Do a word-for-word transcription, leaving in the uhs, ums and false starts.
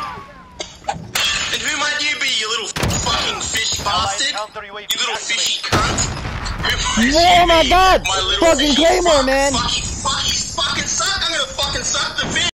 And who might you be, you little fucking fish bastard? You little fishy cunt? Oh my god! My little Fucking Claymore, man! Fucking, fucking, fucking suck! I'm gonna fucking suck the fish!